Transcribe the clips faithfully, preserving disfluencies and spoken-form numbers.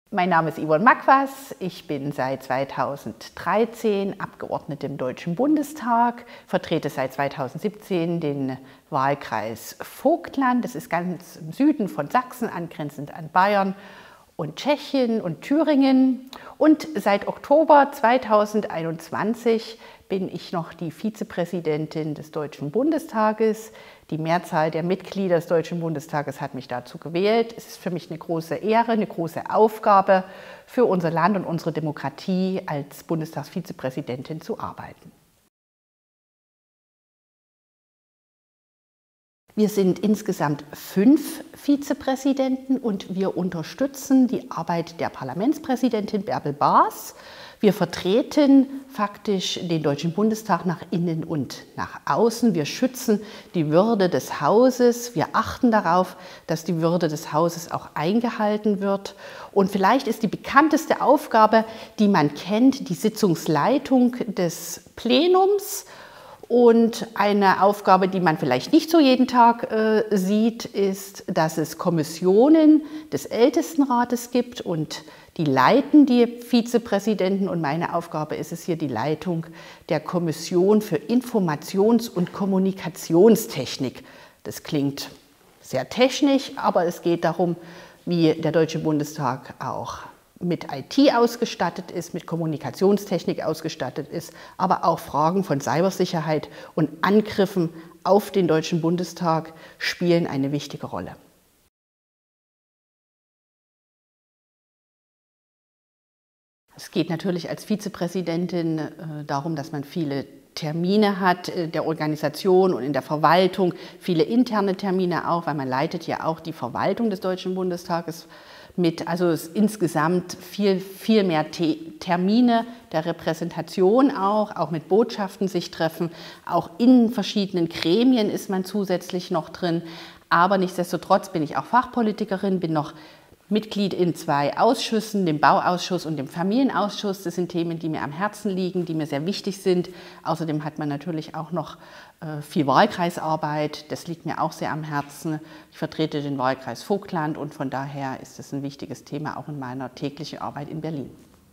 Mein Name ist Yvonne Makwas, ich bin seit zweitausenddreizehn Abgeordnete im Deutschen Bundestag, vertrete seit zweitausendsiebzehn den Wahlkreis Vogtland, das ist ganz im Süden von Sachsen, angrenzend an Bayern und Tschechien und Thüringen. Und seit Oktober zweitausendeinundzwanzig bin ich noch die Vizepräsidentin des Deutschen Bundestages. Die Mehrzahl der Mitglieder des Deutschen Bundestages hat mich dazu gewählt. Es ist für mich eine große Ehre, eine große Aufgabe, für unser Land und unsere Demokratie als Bundestagsvizepräsidentin zu arbeiten. Wir sind insgesamt fünf Vizepräsidenten und wir unterstützen die Arbeit der Parlamentspräsidentin Bärbel Baas. Wir vertreten faktisch den Deutschen Bundestag nach innen und nach außen. Wir schützen die Würde des Hauses. Wir achten darauf, dass die Würde des Hauses auch eingehalten wird. Und vielleicht ist die bekannteste Aufgabe, die man kennt, die Sitzungsleitung des Plenums. Und eine Aufgabe, die man vielleicht nicht so jeden Tag äh, sieht, ist, dass es Kommissionen des Ältestenrates gibt und die leiten die Vizepräsidenten. Und meine Aufgabe ist es hier, die Leitung der Kommission für Informations- und Kommunikationstechnik. Das klingt sehr technisch, aber es geht darum, wie der Deutsche Bundestag auch mit I T ausgestattet ist, mit Kommunikationstechnik ausgestattet ist, aber auch Fragen von Cybersicherheit und Angriffen auf den Deutschen Bundestag spielen eine wichtige Rolle. Es geht natürlich als Vizepräsidentin äh, darum, dass man viele Termine hat äh, der Organisation und in der Verwaltung, viele interne Termine auch, weil man leitet ja auch die Verwaltung des Deutschen Bundestages mit, also es insgesamt viel, viel mehr Termine der Repräsentation auch, auch mit Botschaften sich treffen, auch in verschiedenen Gremien ist man zusätzlich noch drin, aber nichtsdestotrotz bin ich auch Fachpolitikerin, bin noch Mitglied in zwei Ausschüssen, dem Bauausschuss und dem Familienausschuss. Das sind Themen, die mir am Herzen liegen, die mir sehr wichtig sind. Außerdem hat man natürlich auch noch äh, viel Wahlkreisarbeit. Das liegt mir auch sehr am Herzen. Ich vertrete den Wahlkreis Vogtland und von daher ist das ein wichtiges Thema auch in meiner täglichen Arbeit in Berlin.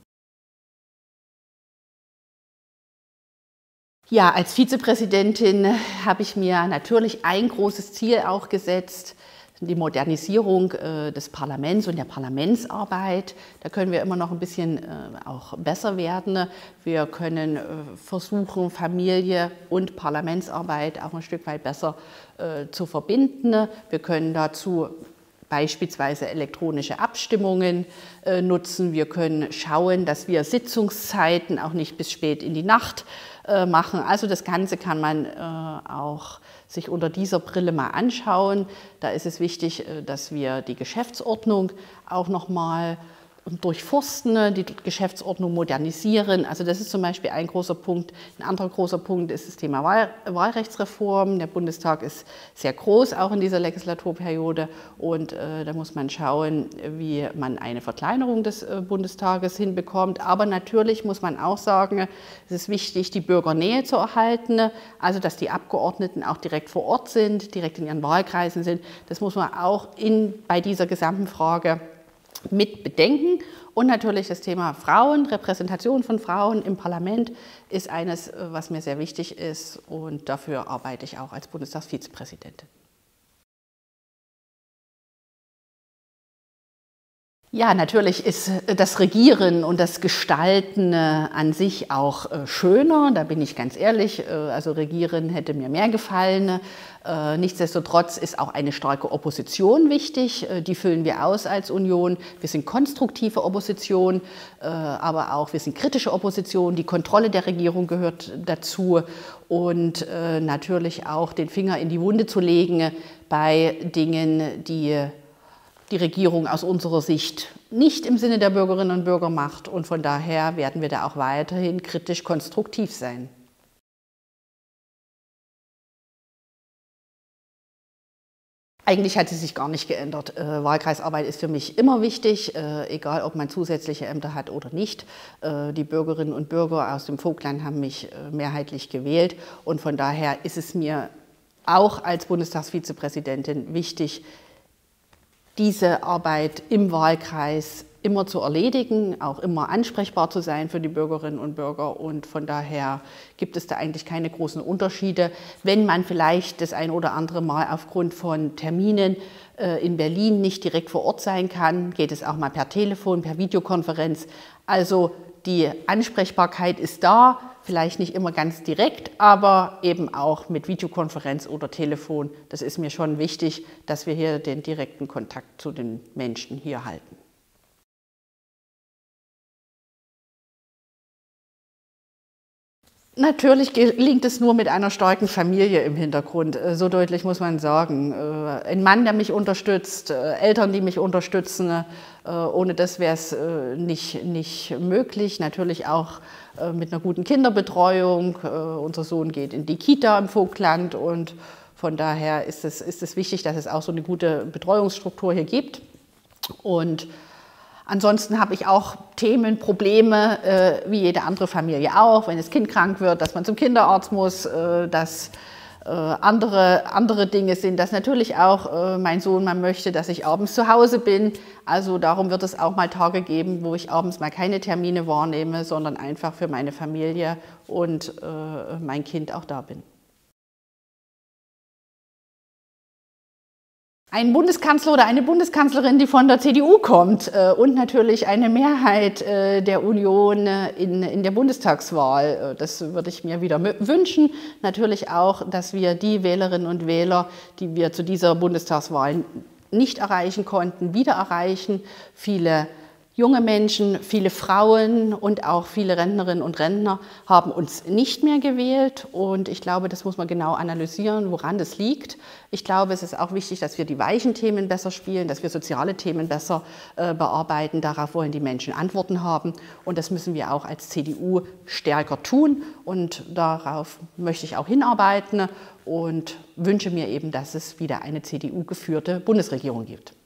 Ja, als Vizepräsidentin habe ich mir natürlich ein großes Ziel auch gesetzt, die Modernisierung äh, des Parlaments und der Parlamentsarbeit. Da können wir immer noch ein bisschen äh, auch besser werden. Wir können äh, versuchen, Familie und Parlamentsarbeit auch ein Stück weit besser äh, zu verbinden. Wir können dazu beispielsweise elektronische Abstimmungen äh, nutzen. Wir können schauen, dass wir Sitzungszeiten auch nicht bis spät in die Nacht äh, machen. Also das Ganze kann man äh, auch sich unter dieser Brille mal anschauen. Da ist es wichtig, dass wir die Geschäftsordnung auch noch mal durchforsten, die Geschäftsordnung modernisieren. Also das ist zum Beispiel ein großer Punkt. Ein anderer großer Punkt ist das Thema Wahl Wahlrechtsreform. Der Bundestag ist sehr groß, auch in dieser Legislaturperiode. Und äh, da muss man schauen, wie man eine Verkleinerung des äh, Bundestages hinbekommt. Aber natürlich muss man auch sagen, es ist wichtig, die Bürgernähe zu erhalten. Also dass die Abgeordneten auch direkt vor Ort sind, direkt in ihren Wahlkreisen sind. Das muss man auch in, bei dieser gesamten Frage mit bedenken. Und natürlich das Thema Frauen, Repräsentation von Frauen im Parlament ist eines, was mir sehr wichtig ist und dafür arbeite ich auch als Bundestagsvizepräsidentin. Ja, natürlich ist das Regieren und das Gestalten an sich auch schöner, da bin ich ganz ehrlich, also Regieren hätte mir mehr gefallen. Nichtsdestotrotz ist auch eine starke Opposition wichtig, die füllen wir aus als Union. Wir sind konstruktive Opposition, aber auch wir sind kritische Opposition, die Kontrolle der Regierung gehört dazu und natürlich auch den Finger in die Wunde zu legen bei Dingen, die die Regierung aus unserer Sicht nicht im Sinne der Bürgerinnen und Bürger macht. Und von daher werden wir da auch weiterhin kritisch konstruktiv sein. Eigentlich hat sie sich gar nicht geändert. Äh, Wahlkreisarbeit ist für mich immer wichtig, äh, egal ob man zusätzliche Ämter hat oder nicht. Äh, die Bürgerinnen und Bürger aus dem Vogtland haben mich äh, mehrheitlich gewählt. Und von daher ist es mir auch als Bundestagsvizepräsidentin wichtig, diese Arbeit im Wahlkreis immer zu erledigen, auch immer ansprechbar zu sein für die Bürgerinnen und Bürger. Und von daher gibt es da eigentlich keine großen Unterschiede. Wenn man vielleicht das ein oder andere Mal aufgrund von Terminen in Berlin nicht direkt vor Ort sein kann, geht es auch mal per Telefon, per Videokonferenz. Also die Ansprechbarkeit ist da, vielleicht nicht immer ganz direkt, aber eben auch mit Videokonferenz oder Telefon. Das ist mir schon wichtig, dass wir hier den direkten Kontakt zu den Menschen hier halten. Natürlich gelingt es nur mit einer starken Familie im Hintergrund, so deutlich muss man sagen. Ein Mann, der mich unterstützt, Eltern, die mich unterstützen, ohne das wäre es nicht, nicht möglich. Natürlich auch mit einer guten Kinderbetreuung. Unser Sohn geht in die Kita im Vogtland und von daher ist es, ist es wichtig, dass es auch so eine gute Betreuungsstruktur hier gibt. Und ansonsten habe ich auch Themen, Probleme, äh, wie jede andere Familie auch, wenn das Kind krank wird, dass man zum Kinderarzt muss, äh, dass äh, andere, andere Dinge sind, dass natürlich auch äh, mein Sohn mal möchte, dass ich abends zu Hause bin. Also darum wird es auch mal Tage geben, wo ich abends mal keine Termine wahrnehme, sondern einfach für meine Familie und äh, mein Kind auch da bin. Ein Bundeskanzler oder eine Bundeskanzlerin, die von der C D U kommt und natürlich eine Mehrheit der Union in, in der Bundestagswahl. Das würde ich mir wieder wünschen. Natürlich auch, dass wir die Wählerinnen und Wähler, die wir zu dieser Bundestagswahl nicht erreichen konnten, wieder erreichen. Viele junge Menschen, viele Frauen und auch viele Rentnerinnen und Rentner haben uns nicht mehr gewählt und ich glaube, das muss man genau analysieren, woran das liegt. Ich glaube, es ist auch wichtig, dass wir die weichen Themen besser spielen, dass wir soziale Themen besser äh, bearbeiten. Darauf wollen die Menschen Antworten haben und das müssen wir auch als C D U stärker tun und darauf möchte ich auch hinarbeiten und wünsche mir eben, dass es wieder eine C D U-geführte Bundesregierung gibt.